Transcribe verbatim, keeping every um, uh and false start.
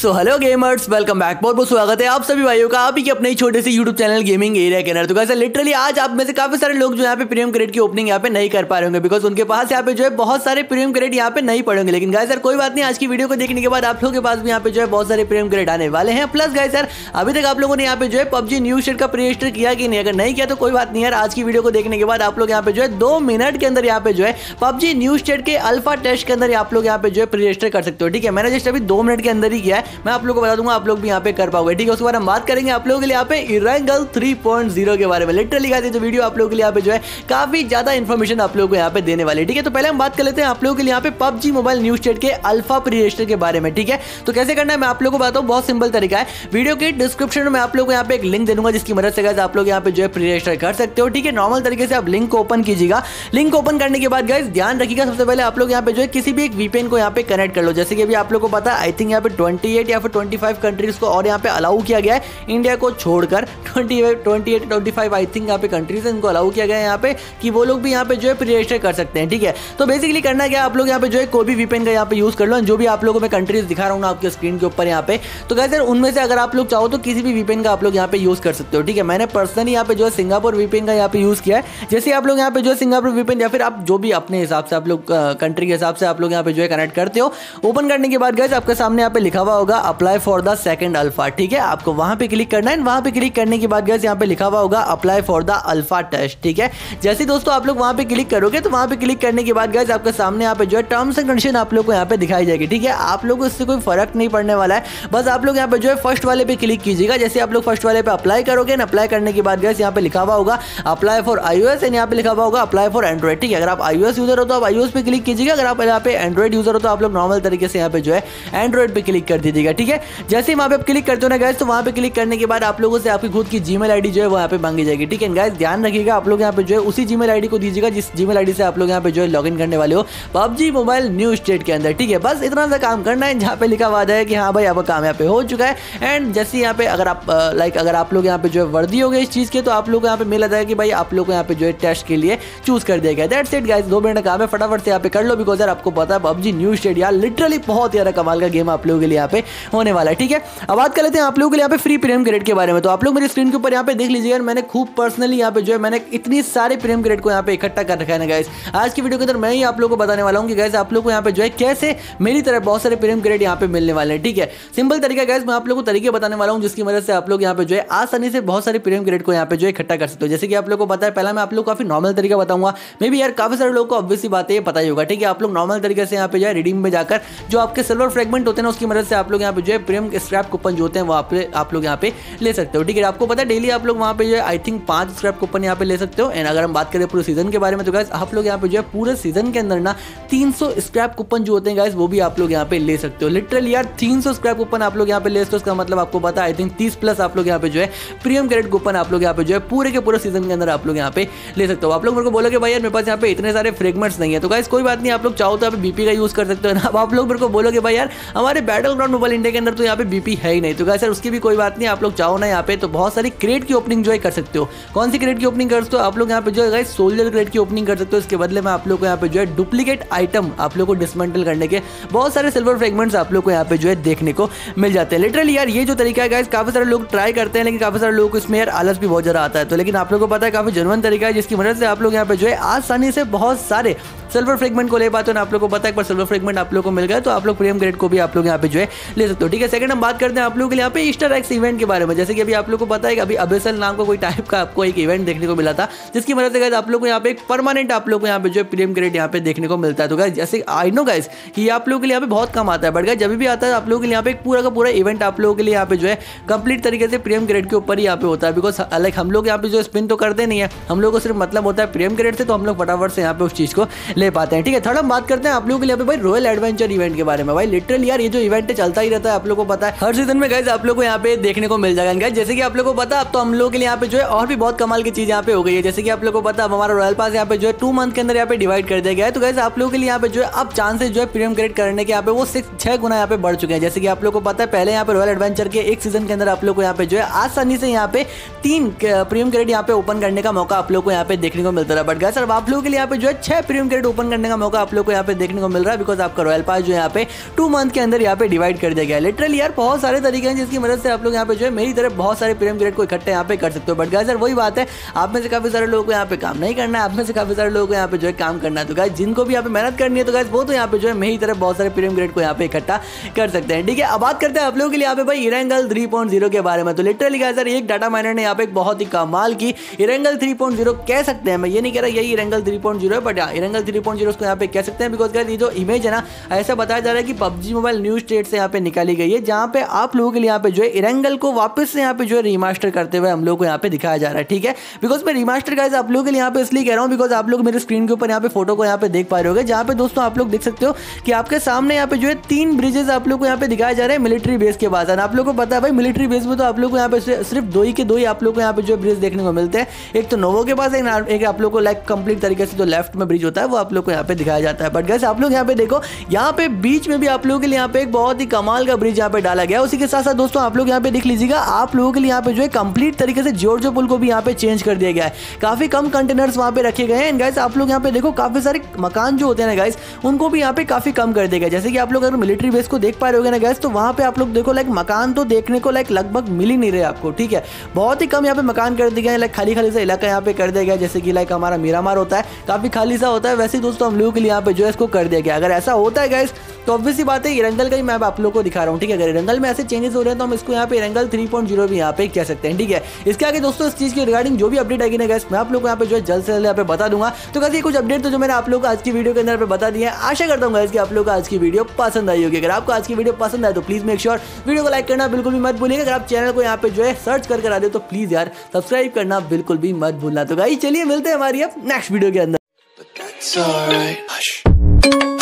सो hello gamers, welcome back. बहुत बहुत स्वागत है आप सभी भाइयों का आप ही के अपने छोटे से यूट्यूब चैनल गेमिंग एरिया के अंदर। तो कैसे लिटरली आज आप में से काफी सारे लोग जो यहाँ पे प्रीमियम क्रेडिट की ओपनिंग यहाँ पे नहीं कर पा रहे होंगे, बिकॉज उनके पास यहाँ पे जो है बहुत सारे प्रीमियम क्रेडिट यहाँ पे नहीं पड़ेंगे। लेकिन गाइस यार कोई बात नहीं, आज की वीडियो को देखने के बाद आप लोगों के पास भी यहाँ पे जो है बहुत सारे प्रीमियम क्रेडिट आने वाले हैं। प्लस गाइस यार अभी तक आप लोगों ने यहाँ पे जो है पबजी न्यू स्टेट का प्री रजिस्टर किया कि नहीं, अगर नहीं किया तो कोई बात नहीं यार, आज की वीडियो को देखने के बाद आप लोग यहाँ पे जो है दो मिनट के अंदर यहाँ पे जो है पबजी न्यू स्टेट के अल्फा टेस्ट के अंदर आप लोग यहाँ पे जो है प्री रजिस्टर कर सकते हो। ठीक है, मैंने जस्ट अभी दो मिनट के अंदर ही किया है, मैं आप लोग को बता दूंगा, आप लोग भी यहाँ पे कर पाओगे। ठीक है, उसके बाद हम बात करेंगे आप लोगों के लिए यहाँ पे इरेंगल थ्री पॉइंट ज़ीरो के बारे में। लिटरली गाइस जो वीडियो आप लोगों के लिए यहाँ पे जो है काफी ज्यादा इन्फॉर्मेशन आप लोगों को यहाँ पे देने वाली है। ठीक है, तो पहले हम बात कर लेते हैं आप लोगों के लिए यहाँ पे पबजी मोबाइल न्यू स्टेट के अल्फा प्री रजिस्टर के बारे में। ठीक है, तो कैसे करना है मैं आप लोगों को बताता हूँ, बहुत सिंपल तरीका है। वीडियो के डिस्क्रिप्शन में आप लोगों को यहाँ पे एक लिंक दे दूंगा, जिसकी मदद से गाइस आप लोग यहाँ पे जो है प्री रजिस्टर कर सकते हो। ठीक है, नॉर्मल तरीके से आप लिंक को ओपन कीजिएगा। लिंक ओपन करने के बाद गाइस ध्यान रखिएगा, सबसे पहले आप लोग यहाँ पे जो है किसी भी एक वीपीएन को यहाँ पे कनेक्ट कर लो। जैसे कि अभी आप लोग को पता है आई थिंक यहाँ पे अट्ठाईस या फिर पच्चीस कंट्रीज को और यहाँ पे अलाउ किया गया है, इंडिया को छोड़कर अट्ठाईस पच्चीस आई थिंक यहाँ पे कंट्रीज इनको अलाउ किया गया है यहाँ पे कि वो लोग भी यहाँ पे जो है प्री रजिस्टर कर सकते हैं। ठीक है, तो बेसिकली करना क्या, आप लोग यहाँ पे जो है कोई भी वीपीएन का यहाँ पे यूज कर लो, जो भी आप लोगों में कंट्रीज दिखा रहा हूँ ना आपके स्क्रीन के ऊपर यहाँ पे। तो गाइस यार उनमें से अगर आप लोग चाहो तो किसी भी वीपीएन का आप लोग यहाँ पे यूज कर सकते हो। ठीक है, मैंने पर्सनली यहाँ पे जो है सिंगापुर वीपीएन का यहाँ पे यूज किया है। जैसे आप लोग यहाँ पे जो है सिंगापुर वीपीएन या फिर आप जो भी अपने हिसाब से आप लोग कंट्री के हिसाब से आप लोग यहाँ पे जो है कनेक्ट करते हो। ओपन करने के बाद गाइस आपके सामने यहाँ पे लिखा हुआ होगा apply for the second alpha. ठीक है, आपको वहां पे क्लिक करना है, वहां पे क्लिक करने के बाद गाइस यहाँ पे लिखा हुआ होगा apply for the alpha test. ठीक है, जैसे दोस्तों आप लोग वहां पे क्लिक करोगे तो वहां पे क्लिक करने के बाद गाइस आपके सामने यहाँ पे जो है टर्म्स एंड कंडीशन आप लोग को यहाँ पे दिखाई जाएगी। ठीक है, आप लोगों को इससे कोई फर्क नहीं पड़ने वाला है, बस आप लोग यहाँ पे जो है फर्स्ट वाले पे क्लिक कीजिएगा। जैसे आप लोग फर्स्ट वाले पे अप्लाई करोगे ना, अप्लाई करने के बाद गाइस यहाँ पे लिखा हुआ होगा अप्लाई फॉर आईओएस एंड यहाँ पे लिखा हुआ होगा अप्लाई फॉर एंड्रॉइड। ठीक है, अगर आप आईओएस यूजर हो तो आप आईओएस पे क्लिक कीजिएगा, अगर आप यहाँ पे एंड्रॉइड यूजर हो तो आप लोग नॉर्मल तरीके से यहाँ पे जो है एंड्रॉइड पे क्लिक कर दीजिएगा। ठीक है, जैसे ही वहां पे क्लिक करते हो ना गाइस, तो वहां पे क्लिक करने के बाद आप लोगों से आपकी खुद की जीमेल आईडी जो है वो यहाँ पे मांगी जाएगी। ठीक है गाइस, ध्यान रखिएगा आप लोग यहाँ पे जो है उसी जीमेल आईडी को दीजिएगा जिस जीमेल आईडी से आप लोग यहाँ पे जो है लॉगिन करने वाले हो पबजी मोबाइल न्यू स्टेट के अंदर। ठीक है, बस इतना सा काम करना है, जहाँ पे लिखा हुआ है कि हाँ भाई अब काम यहाँ पे हो चुका है। एंड जैसे यहाँ पे अगर आप लाइक अगर आप लोग यहाँ पे जो है वर्दी हो गए इस चीज के, तो आप लोग को यहाँ पे मिल आता है कि भाई आप लोग को यहाँ पे जो है टेस्ट के लिए चूज कर दिया गया। दैट्स इट गाइस, दो मिनट का काम है, फटाफट से यहाँ पे कर लो, बिकॉज यार आपको पता है पबजी न्यू स्टेट यार लिटरली बहुत यार कमाल का गेम आप लोगों के लिए यहाँ पे होने वाला है। ठीक है, अब बात कर लेते हैं आप लोगों के लिए यहाँ पे फ्री प्रीमियम क्रेडिट के बारे में। तो आप लोग मेरे स्क्रीन के ऊपर यहाँ पे देख लीजिएगा, मैंने खूब पर्सनली यहाँ पे जो है मैंने इतनी सारे प्रीमियम क्रेडिट को यहाँ पे इकट्ठा कर रखा है ना गाइस। आज की वीडियो के अंदर मैं ही आप लोगों को बताने वाला हूँ कि गाइस आप लोग को यहाँ पे जो है कैसे मेरी तरह बहुत सारे प्रीमियम क्रेडिट यहाँ पे मिलने वाले हैं। ठीक है, सिंपल तरीका गाइस, मैं आप लोगों को तरीके बताने वाला हूँ जिसकी मदद से आप लोग यहाँ पे जो है आसानी से बहुत सारे प्रीमियम क्रेडिट को यहाँ पे जो है इकट्ठा कर सकते हो। जैसे कि आप लोग को पता है, पहला मैं आप लोग को काफी नॉर्मल तरीका बताऊंगा, मे भी यार काफी सारे लोगों को ऑब्वियसली बात है पता ही होगा। ठीक है, आप लोग नॉर्मल तरीके से यहाँ पे जो है रिडीम में जाकर जो आपके सिल्वर फ्रेगमेंट होते हैं ना, उसकी मदद से आप लोग यहाँ पे जो है प्रीमियम स्क्रैप कूपन जो होते हैं वो आप आप लोग यहाँ पे ले सकते हो। ठीक है, आपको पता है डेली आप लोग वहाँ पे जो है आई थिंक पांच स्क्रैप कूपन यहाँ पे ले सकते हो। एंड अगर हम बात करें पूरे सीजन के बारे में तो गाइस आप लोग यहाँ पे जो है पूरे सीजन के अंदर ना तीन सौ स्क्रैप कूपन जो होते हैं गाइस वो भी आप लोग यहाँ पे ले सकते हो। लिटरली यार तीन सौ स्क्रैप कूपन आप लोग यहाँ पे ले सकते हो, इसका मतलब आपको पता है आई थिंक तीस प्लस आप लोग यहाँ पे जो है प्रीमियम क्रेडिट कूपन आप लोग यहाँ पे जो है पूरे के पूरे सीजन के अंदर आप लोग यहाँ पे ले सकते हो। आप लोग मेरे को बोलोगे भाई यार मेरे पास यहाँ पे इतने सारे फ्रेगमेंट्स नहीं है, तो गाइस कोई बात नहीं, आप लोग चाहो तो यहाँ पे बीपी का यूज कर सकते हो ना। अब आप लोग मेरे को बोलोगे भाई यार हमारे बैटल ग्राउंड मोबाइल इंडिया के अंदर तो यहाँ पे बीपी है ही नहीं, तो गाइस यार उसकी भी कोई बात नहीं, आप लोग चाहो ना यहाँ पे तो बहुत सारी क्रेड की ओपनिंग जो है कर सकते हो। कौन सी क्रेड की ओपनिंग कर सकते हो आप लोग यहाँ पे जो है गाइस सोल्जर क्रेड की ओपनिंग कर सकते हो। इसके बदले में आप लोग को यहाँ पे जो है डुप्लीकेट आइटम आप लोग को डिसमेंटल करने के बहुत सारे सिल्वर फ्रेगमेंट्स आप लोग को यहाँ पे जो है देखने को मिल जाते हैं। लिटरली यार ये जो तरीका है गाइस काफी सारे लोग ट्राई करते हैं, लेकिन काफी सारे लोगों को इसमें यार आलस भी बहुत ज्यादा आता है। तो लेकिन आप लोगों को पता है काफी जेन्युइन तरीका है जिसकी मदद से आप लोग यहाँ पे जो है आसानी से बहुत सारे सिल्वर फ्रेगमेंट को ले पाते हो ना। आप लोगों को पता है एक बार सिल्वर फ्रेगमेंट आप लोगों को मिल गया तो आप लोग प्रीमियम क्रेडिट को भी आप लोग यहाँ पे जो है ले सकते हो। ठीक है, सेकंड हम बात करते हैं आप लोगों के लिए यहाँ पे ईस्टर एग्स इवेंट के बारे में। जैसे कि अभी आप लोगों को पता है कि अभी अबेसल नाम का कोई टाइप का आपको एक इवेंट देखने को मिला था, जिसकी मदद से गाइस आप लोग को यहाँ पे एक परमानेंट आप लोग को यहाँ पे जो प्रीमियम क्रेडिट यहाँ पे देखने को मिलता है। तो गाइस जैसे आई नो गाइस कि आप लोगों के लिए यहाँ पे बहुत कम आता है, बट गाइस जब भी आता है आप लोगों के लिए यहाँ पे एक पूरा का पूरा इवेंट आप लोगों के लिए यहाँ पे जो है कंप्लीट तरीके से प्रीमियम क्रेडिट के ऊपर ही यहाँ पे होता है। बिकॉज लाइक हम लोग यहाँ पे जो स्पिन तो करते नहीं है, हम लोग को सिर्फ मतलब होता है प्रीमियम क्रेडिट से, तो हम लोग फटाफट से यहाँ पे उस चीज को ले पाते हैं। ठीक है, थर्ड हम बात करते हैं आप लोगों के लिए भाई रॉयल एडवेंचर इवेंट के बारे में। भाई लिटरली यार ये जो इवेंट है चलता ही रहता है, आप लोगों को पता है हर सीजन में गाइस आप लोगों को यहाँ पे देखने को मिल जाएगा। गाइस जैसे कि आप लोगों को पता है अब तो हम लोगों के लिए यहाँ पे जो है और भी बहुत कमाल की चीज यहाँ पे हो गई है। जैसे कि आप लोगों को पता है हमारा रॉयल पास यहाँ पे जो है टू मंथ के अंदर यहाँ पे डिवाइड कर दिया गया है। तो गाइस आप लोगों के लिए यहाँ पे जो है अब चांसेस जो है प्रीमियम क्रेडिट करने के यहाँ पे वो सिक्स छह गुना यहाँ पे बढ़ चुके हैं। जैसे कि आप लोगों को पता है पहले यहाँ पे रॉयल एडवेंचर के एक सीजन के अंदर आप लोग को यहाँ पे जो है आसानी से यहाँ पे तीन प्रीमियम क्रेडिट यहाँ पे ओपन करने का मौका आप लोग को यहाँ पे देखने को मिलता है। बट गाइस अब आप लोगों के लिए यहाँ पे जो है छह प्रीमियम क्रेडिट ओपन करने का मौका आप लोग को यहाँ पे देखने को मिल रहा है, बिकॉज आपका रॉयल पास जो है यहाँ पे टू मंथ के अंदर यहाँ पे डिवाइड कर दिया गया है। लिटरली यार बहुत सारे तरीके हैं जिसकी मदद से आप लोग यहाँ पे जो है मेरी तरफ बहुत सारे प्रीमियम ग्रेड को इकट्ठे यहाँ पे कर सकते हो। बट गाइस यार वही बात है, आप में से काफी सारे लोगों को यहाँ पे काम नहीं करना है, आप में से काफी सारे लोगों को यहाँ पे जो है काम करना है। तो गाइस जिनको भी यहाँ पे मेहनत करनी है तो गाइस वो तो यहाँ पे जो है मेरी तरफ बहुत सारे प्रीमियम ग्रेड को यहाँ पे इकट्ठा कर सकते हैं। ठीक है, अब बात करते हैं आप लोगों के लिए यहाँ पे भाई एरेंगल थ्री पॉइंट ज़ीरो के बारे में। तो लिटरली गाइस यार एक डाटा माइनर ने यहाँ पे एक बहुत ही कमाल की एरेंगल थ्री पॉइंट ज़ीरो कह सकते हैं, मैं ये नहीं कह रहा यही एरेंगल थ्री पॉइंट ज़ीरो है, but Erangel three point zero को यहाँ पे कह सकते हैं। बिकॉज गाइस ये जो इमेज है ना, ऐसा बताया जा रहा है कि पबजी मोबाइल न्यू स्टेट से यहाँ पे निकाली गई है, जहाँ पे आप लोगों के लिए यहाँ पे जो है एरेंगल को वापस से यहाँ पे जो है रिमास्टर करते हुए हम लोग को यहाँ पे दिखाया जा रहा है। ठीक है, बिकॉज मैं रिमास्टर गाइस आप लोगों के लिए यहाँ पे इसलिए कह रहा हूँ बिकॉज आप लोग मेरे स्क्रीन के ऊपर यहाँ पे फोटो को यहाँ पे देख पा रहे होगे, जहाँ पे दोस्तों आप लोग देख सकते हो कि आपके सामने यहाँ पे जो है तीन ब्रिजेस आप लोग को यहाँ पे दिखाया जा रहा है मिलिट्री बेस के पास। आप लोग को पता है भाई मिलिट्री बेस में तो आप लोग को यहाँ पे सिर्फ दो ही के दो ही आप लोग को यहाँ पे जो ब्रिज देखने को मिलते हैं, एक तो नोवो के पास, एक आप लोग को लाइक कंप्लीट तरीके से जो लेफ्ट में ब्रिज होता है वो आप लोग को यहाँ पे दिखाया जाता है। बट गाइस आप लोग यहाँ पे देखो, यहाँ पे बीच में भी आप लोगों के लिए यहाँ पे एक बहुत ही कमाल का ब्रिज यहाँ पे डाला गया। उसी के साथ साथ दोस्तों आप लोग यहाँ पे देख लीजिएगा, आप लोगों के लिए यहाँ पे जो है कंप्लीट तरीके से जॉर्जो पुल को भी यहाँ पे चेंज कर दिया गया है, काफी कम कंटेनर्स वहाँ पे रखे गए हैं। गाइस आप लोग यहाँ पे देखो काफी सारे मकान जो होते हैं ना गाइस, उनको भी यहाँ पे काफी कम कर दिया गया। जैसे कि आप लोग अगर मिलिट्री बेस को देख पा रहे होगे ना गाइस, तो वहाँ पे आप लोग देखो लाइक मकान तो देखने को लाइक लगभग मिल ही नहीं रहे आपको। ठीक है, बहुत ही कम यहाँ पे मकान कर दिए गए, लाइक खाली खाली सा इलाका यहाँ पे कर दिया गया, जैसे कि लाइक हमारा मीरामार होता है काफी खाली सा होता है, वैसे ही दोस्तों हम लोगों के लिए यहाँ पे जो है इसको कर दिया गया। अगर ऐसा होता है गाइस तो ऑब्वियस सी बात है एरेंगल का ही मैं आप लोगों को दिखा रहा हूँ। ठीक है, अगर एरेंगल में ऐसे चेंजेस हो रहे हैं तो हम इसको यहाँ पे एरेंगल थ्री पॉइंट ज़ीरो भी यहाँ पे कह सकते हैं। ठीक है, इसके आगे दोस्तों इस चीज के रिगार्डिंग जो भी अपडेट आएगी ना गाइस, मैं आप लोगों को यहाँ पे जो है जल्द से जल्द यहाँ पे बता दूंगा। तो गाइस ये कुछ अपडेट तो जो मैंने आप लोगों को आज की वीडियो के अंदर पे बता दिए हैं, आशा करता हूँ गाइस कि आप लोगों को आज की वीडियो पसंद आई होगी। अगर आपको आज की वीडियो पसंद आए तो प्लीज मेक श्योर वीडियो को लाइक करना बिल्कुल भी मत भूलिएगा। अगर आप चैनल को यहाँ पे जो है सर्च कर कर आ दे तो प्लीज यार सब्सक्राइब करना बिल्कुल भी मत भूलना। तो गाइस चलिए मिलते हैं हमारी अब नेक्स्ट वीडियो के अंदर।